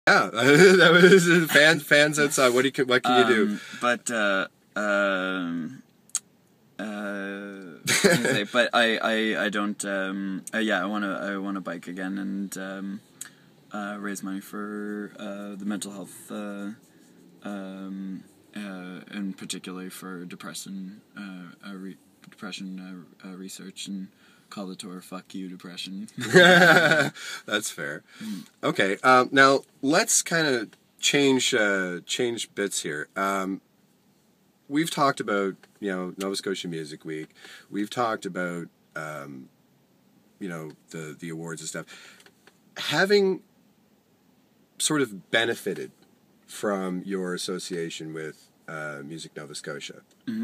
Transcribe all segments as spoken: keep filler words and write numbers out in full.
Yeah, that was fans. Fans outside. What do you? What can um, you do? But uh, um, uh, say, but I, I, I don't. Um, uh, yeah, I wanna I wanna bike again and um, uh, raise money for uh, the mental health, uh, um, uh, and particularly for depression, uh, uh, re- depression uh, uh, research and. Call the tour "Fuck You, Depression." That's fair. Mm. Okay, um, now let's kind of change uh, change bits here. Um, we've talked about you know Nova Scotia Music Week. We've talked about um, you know the the awards and stuff. Having sort of benefited from your association with uh, Music Nova Scotia, mm-hmm.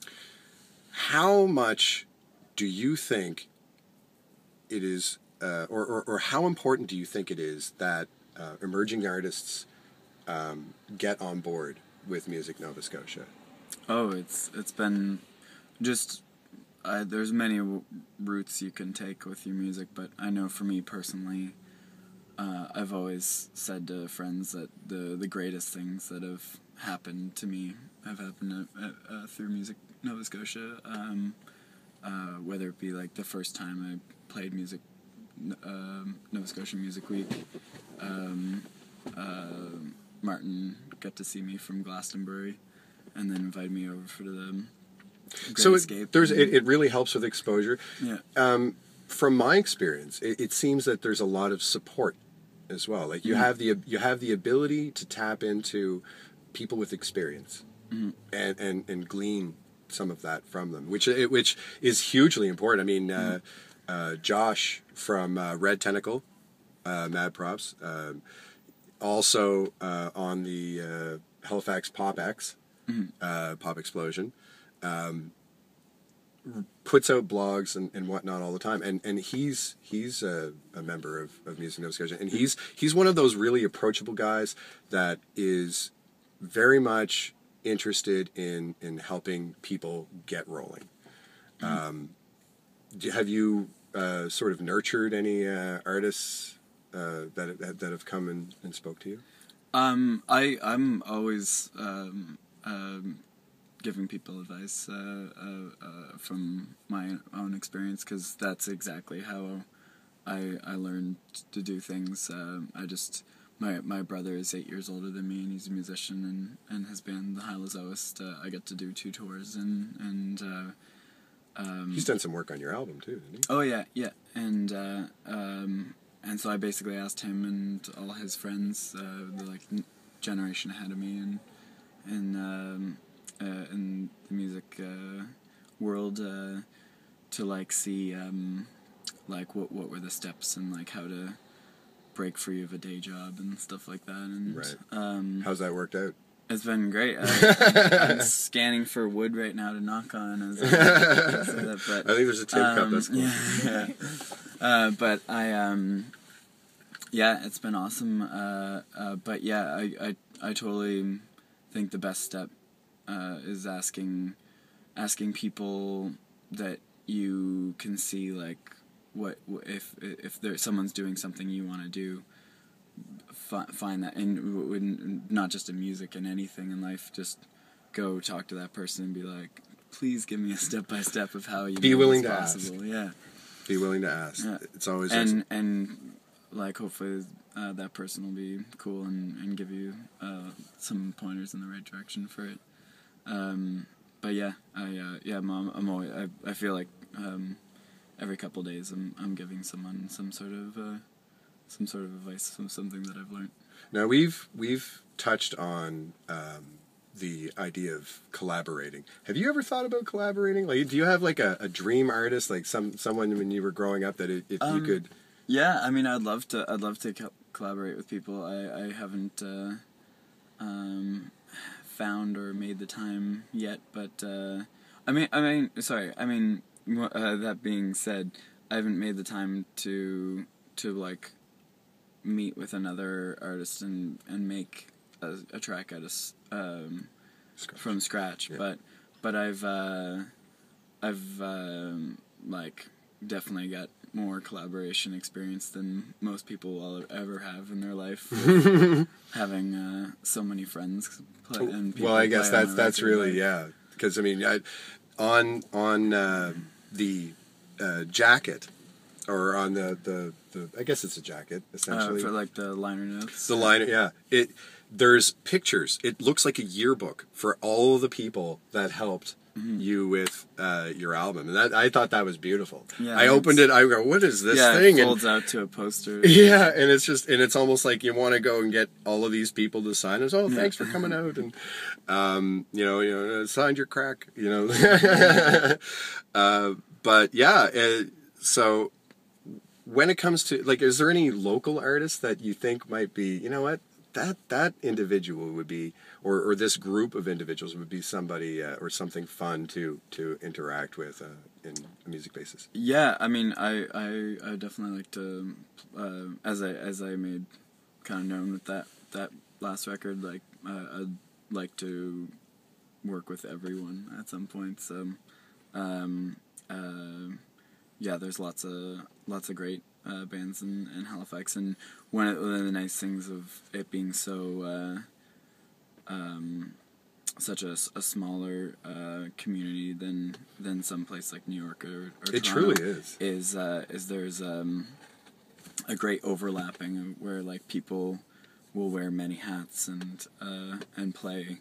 how much do you think it is, uh, or, or, or how important do you think it is that uh, emerging artists um, get on board with Music Nova Scotia? Oh, it's it's been just, uh, there's many w- routes you can take with your music, but I know for me personally, uh, I've always said to friends that the, the greatest things that have happened to me have happened uh, uh, through Music Nova Scotia. Um, Uh, whether it be like the first time I played music, um, Nova Scotia Music Week, um, uh, Martin got to see me from Glastonbury, and then invited me over for the Great so Escape. It, there's, it, it really helps with exposure. Yeah. Um, from my experience, it, it seems that there's a lot of support as well. Like you mm-hmm. have the you have the ability to tap into people with experience mm-hmm. and, and and glean some of that from them, which which is hugely important. I mean, mm-hmm. uh, uh, Josh from uh, Red Tentacle, uh, mad props. Um, also uh, on the uh, Halifax Pop X, mm-hmm. uh, Pop Explosion, um, puts out blogs and, and whatnot all the time, and and he's he's a, a member of, of Music Nova Scotia, and he's he's one of those really approachable guys that is very much interested in, in helping people get rolling. Mm-hmm. Um, do, have you uh, sort of nurtured any uh, artists uh, that, that that have come and, and spoke to you? Um, I I'm always um, um, giving people advice uh, uh, uh, from my own experience, because that's exactly how I I learned to do things. Um, I just. My my brother is eight years older than me, and he's a musician and, and has been the Hylozoist. Uh, I get to do two tours, and and uh, um, he's done some work on your album too, didn't he? Oh yeah, yeah, and uh, um, and so I basically asked him and all his friends, uh, the like generation ahead of me, and and um, uh, in the music uh, world, uh, to like see um, like what what were the steps and like how to break free of a day job and stuff like that. And right. Um, how's that worked out? It's been great. I, I'm scanning for wood right now to knock on. As I, as I, that, but, I think there's a tin um, cup that's cool. Yeah, yeah. uh, but I, um, yeah, it's been awesome. Uh, uh, but yeah, I, I, I totally think the best step uh, is asking, asking people that you can see like. What if if there someone's doing something you want to do, fi- find that, and not just in music, in anything in life, just go talk to that person and be like, please give me a step by step of how you be willing to possible. ask. Yeah, be willing to ask. Yeah. It's always and and like hopefully uh, that person will be cool and, and give you uh, some pointers in the right direction for it. Um, but yeah, I uh, yeah, mom, I'm always I I feel like. Um, Every couple of days, I'm I'm giving someone some sort of uh, some sort of advice, some something that I've learned. Now we've we've touched on um, the idea of collaborating. Have you ever thought about collaborating? Like, do you have like a, a dream artist, like some someone when you were growing up that it, if um, you could? Yeah, I mean, I'd love to. I'd love to co- collaborate with people. I I haven't uh, um, found or made the time yet, but uh, I mean, I mean, sorry, I mean. Uh, that being said, I haven't made the time to to like meet with another artist and, and make a, a track out of um, scratch. from scratch. Yeah. But but I've uh, I've um, like definitely got more collaboration experience than most people will ever have in their life. Having uh, so many friends. Play, and well, I guess that's that's record, really like, yeah. Because I mean, I, on on uh, the uh, jacket, or on the, the, the I guess it's a jacket essentially uh, for like the liner notes. The liner, yeah. It there's pictures. It looks like a yearbook for all of the people that helped. Mm-hmm. You with uh, your album, and that, I thought that was beautiful. Yeah, I opened it. I go, "What is this yeah, thing?" It folds and, out to a poster. Yeah, and it's just, and it's almost like you want to go and get all of these people to sign us. Oh, thanks yeah. for coming out, and um, you know, you know, signed your crack, you know. uh, but yeah, uh, so when it comes to like, is there any local artists that you think might be, you know what? That that individual would be, or, or this group of individuals would be somebody uh, or something fun to to interact with uh, in a music basis. Yeah, I mean, I I, I definitely like to, uh, as I as I made kind of known with that that last record, like uh, I'd like to work with everyone at some point. So, um, uh, yeah, there's lots of lots of great uh, bands in, in Halifax, and one of, one of the nice things of it being so uh, um, such a, a smaller uh, community than than some place like New York or, or it Toronto truly is is uh, is there's um, a great overlapping where like people will wear many hats and uh, and play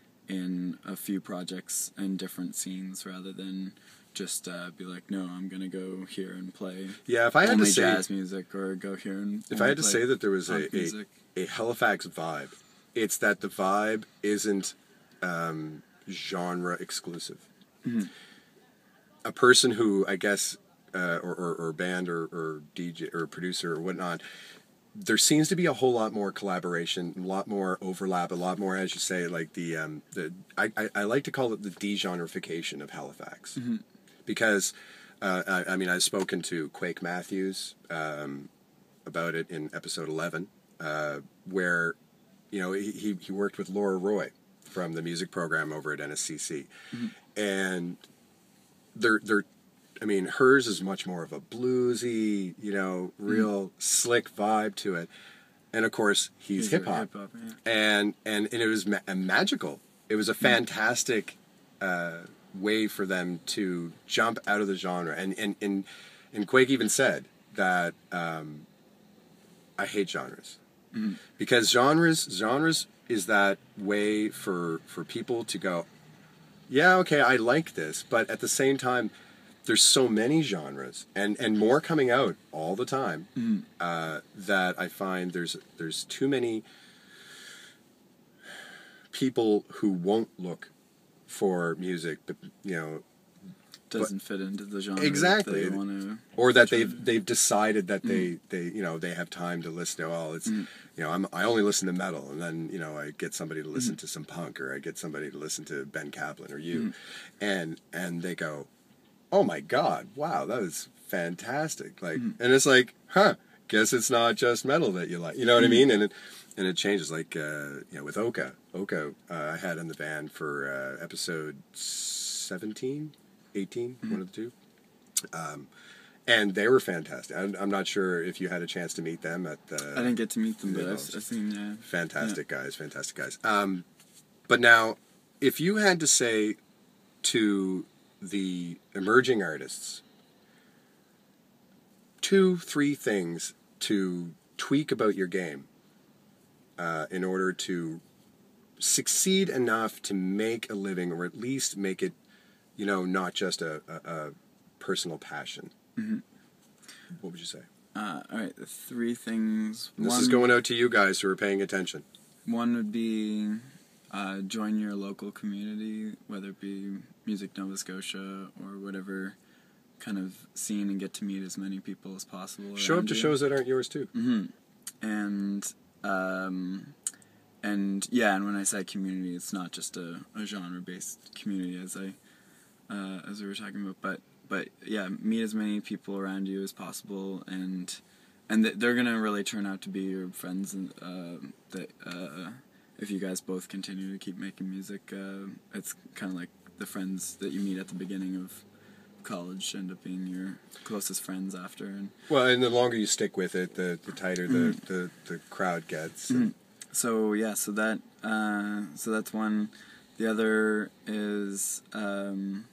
in a few projects in different scenes rather than just uh, be like, no, I'm gonna go here and play. Yeah, if I had only to say jazz music, or go here and if I had to say that there was a, a, a Halifax vibe, it's that the vibe isn't um, genre exclusive. Mm-hmm. A person who I guess uh, or, or or band or, or D J or producer or whatnot, there seems to be a whole lot more collaboration, a lot more overlap, a lot more, as you say, like the um, the I, I, I like to call it the de-genreification of Halifax. Mm-hmm. Because, uh, I, I mean, I've spoken to Quake Matthews um, about it in episode eleven, uh, where, you know, he, he worked with Laura Roy from the music program over at N S C C. Mm-hmm. And they're, they're, I mean, hers is much more of a bluesy, you know, real mm-hmm. slick vibe to it. And, of course, he's, he's hip-hop. hip-hop yeah. and, and, and it was ma- magical. It was a fantastic... Uh, way for them to jump out of the genre, and and and, and Quake even said that um, I hate genres mm-hmm. because genres genres is that way for for people to go, yeah, okay, I like this, but at the same time, there's so many genres and and more coming out all the time mm-hmm. uh, that I find there's there's too many people who won't look for music, but you know, doesn't but, fit into the genre exactly, that they want to, or that they've to. they've decided that mm. they they you know they have time to listen to. Well, it's mm. you know I'm I only listen to metal, and then you know I get somebody to listen mm. to some punk, or I get somebody to listen to Ben Kaplan or you, mm. and and they go, oh my God, wow, that was fantastic, like, mm. and it's like, huh, guess it's not just metal that you like, you know what mm. I mean, and it. And it changes, like, uh, you know, with Oka. Oka, uh, I had in the band for uh, episode seventeen, eighteen, mm-hmm. one of the two. Um, and they were fantastic. I'm, I'm not sure if you had a chance to meet them at the... I didn't get to meet them, but I've, I've seen... Uh, fantastic yeah. guys, fantastic guys. Um, but now, if you had to say to the emerging artists two, three things to tweak about your game, Uh, in order to succeed enough to make a living, or at least make it, you know, not just a, a, a personal passion. Mm-hmm. What would you say? Uh, all right, the three things. This one, is going out to you guys who are paying attention. One would be uh, join your local community, whether it be Music Nova Scotia or whatever kind of scene, and get to meet as many people as possible. Show up to you. shows that aren't yours too. Mm-hmm. And... Um, and yeah, and when I say community, it's not just a, a genre-based community, as I uh, as we were talking about, but but yeah, meet as many people around you as possible, and and th- they're gonna really turn out to be your friends, and uh, that uh, if you guys both continue to keep making music, uh, it's kind of like the friends that you meet at the beginning of college end up being your closest friends after. And well, and the longer you stick with it, the, the tighter the, mm. the, the crowd gets. Mm. So yeah, so that uh, so that's one. The other is um,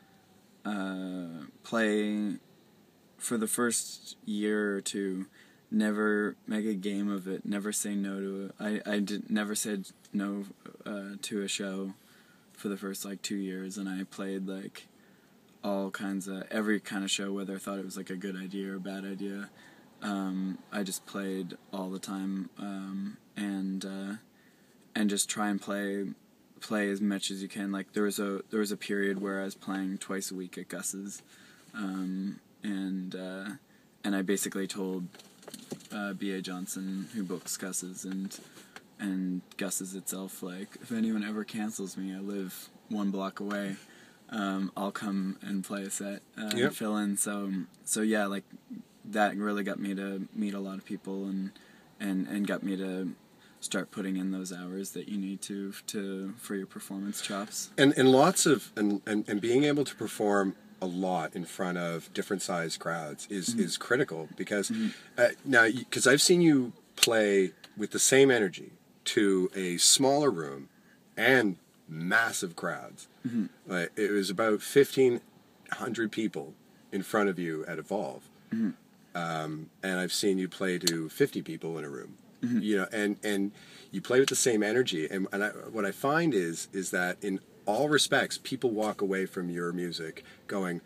uh, play for the first year or two. Never make a game of it. Never say no to it. I I did never said no uh, to a show for the first like two years, and I played like all kinds of every kind of show, whether I thought it was like a good idea or a bad idea. Um, I just played all the time, um, and uh, and just try and play play as much as you can. Like there was a there was a period where I was playing twice a week at Gus's, um, and uh, and I basically told uh, B A Johnson, who books Gus's and and Gus's itself, like, if anyone ever cancels me, I live one block away. Um, I'll come and play a set uh, yep. and fill in. So so yeah, like that really got me to meet a lot of people and and and got me to start putting in those hours that you need to to for your performance chops. And and lots of and, and, and being able to perform a lot in front of different sized crowds is mm-hmm. is critical because mm-hmm. uh, now because I've seen you play with the same energy to a smaller room and massive crowds. Mm-hmm. Like it was about fifteen hundred people in front of you at Evolve, mm-hmm. um, and I've seen you play to fifty people in a room. Mm-hmm. You know, and, and you play with the same energy. And, and I, what I find is is that in all respects, people walk away from your music going,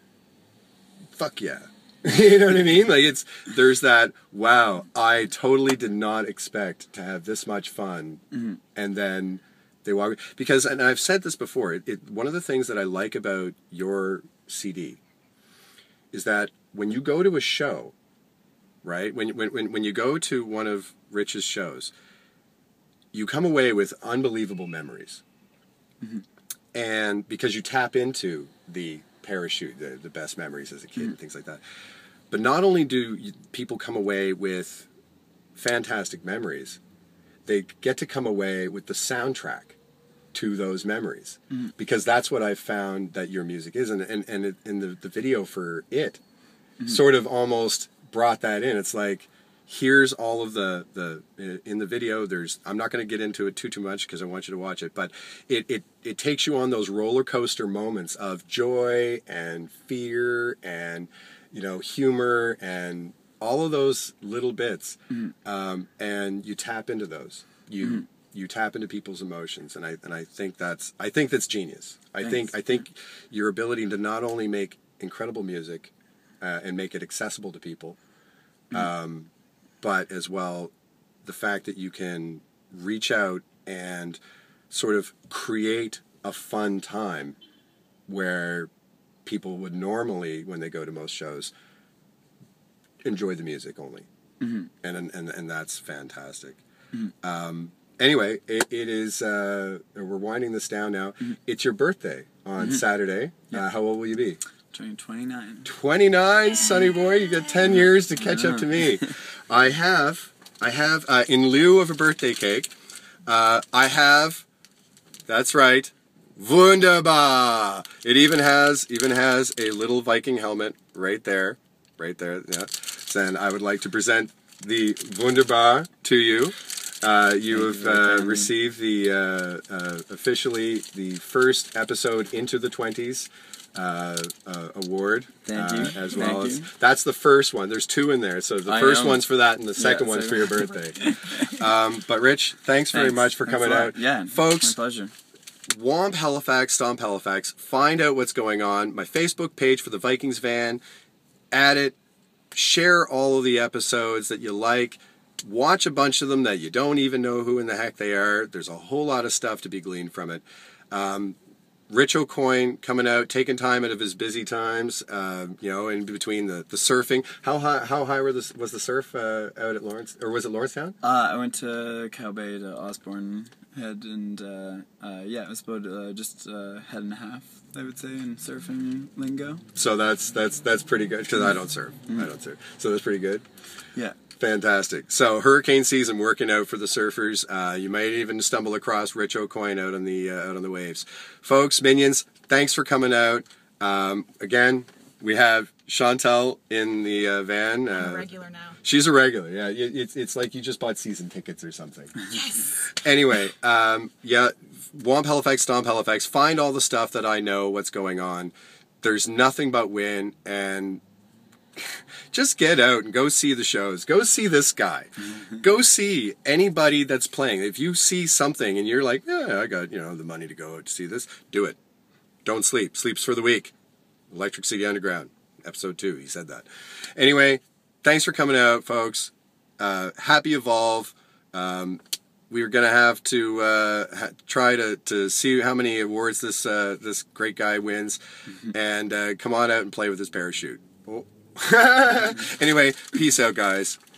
"Fuck yeah." You know what I mean? Like it's there's that, wow, I totally did not expect to have this much fun, mm-hmm. and then they walk because, and I've said this before. It, it one of the things that I like about your C D is that when you go to a show, right? When when when when you go to one of Rich's shows, you come away with unbelievable memories, mm-hmm. and because you tap into the parachute, the, the best memories as a kid, mm-hmm. and things like that. But not only do you, people come away with fantastic memories, they get to come away with the soundtrack to those memories, mm-hmm. because that's what I've found that your music is, and and and, it, and the the video for it mm-hmm. sort of almost brought that in. It's like, here's all of the the in the video. There's I'm not going to get into it too too much because I want you to watch it, but it it it takes you on those roller coaster moments of joy and fear and, you know, humor and all of those little bits, mm-hmm. um, and you tap into those. You mm-hmm. you tap into people's emotions, and I and I think that's I think that's genius. I Thanks. think I think your ability to not only make incredible music uh, and make it accessible to people, mm-hmm. um, but as well the fact that you can reach out and sort of create a fun time where people would normally, when they go to most shows, enjoy the music only, mm-hmm. and and and that's fantastic. Mm-hmm. Um, anyway, it, it is. Uh, we're winding this down now. Mm-hmm. It's your birthday on mm-hmm. Saturday. Yeah. Uh, how old will you be? Turning twenty-nine. twenty-nine, sonny boy. You got ten years to catch up to me. I have. I have. Uh, in lieu of a birthday cake, uh, I have. That's right. Wunderbar. It even has even has a little Viking helmet right there, right there. Yeah. And I would like to present the Wunderbar to you. Uh, you have uh, received the uh, uh, officially the first episode Into the Twenties uh, uh, award. Thank you. Uh, as well Thank as you. That's the first one. There's two in there, so the I first know. one's for that, and the second yeah, one's so for your birthday. um, but Rich, thanks, thanks very much for thanks coming out, yeah, folks. My pleasure. Womp Halifax, Stomp Halifax. Find out what's going on. My Facebook page for the Vikings van. Add it. Share all of the episodes that you like. Watch a bunch of them that you don't even know who in the heck they are. There's a whole lot of stuff to be gleaned from it. Um, Rich Aucoin coming out, taking time out of his busy times, uh, you know, in between the, the surfing. How high How high were the, was the surf uh, out at Lawrence, or was it Lawrencetown? Uh, I went to Cow Bay to Osborne Head, and uh, uh, yeah, it was about uh, just a head and a half, I would say, in surfing lingo. So that's that's that's pretty good, because I don't surf. Mm-hmm. I don't surf. So that's pretty good. Yeah. Fantastic. So hurricane season working out for the surfers. Uh, you might even stumble across Rich Aucoin out on the uh, out on the waves. Folks, minions, thanks for coming out. Um, again, we have Chantal in the uh, van. I'm uh, a regular now. She's a regular, yeah. It, it's, it's like you just bought season tickets or something. Yes. Anyway, um, yeah, Womp Halifax, Stomp Halifax. Find all the stuff that I know what's going on. There's nothing but win, and just get out and go see the shows. Go see this guy. Go see anybody that's playing. If you see something and you're like, yeah, I got, you know, the money to go out to see this, do it. Don't sleep. Sleep's for the week. Electric City Underground, episode two, he said that. Anyway, thanks for coming out, folks. Uh, happy Evolve. Um, we were going to have to uh, ha- try to, to see how many awards this uh, this great guy wins, and uh, come on out and play with his parachute. Oh. Anyway, peace out, guys.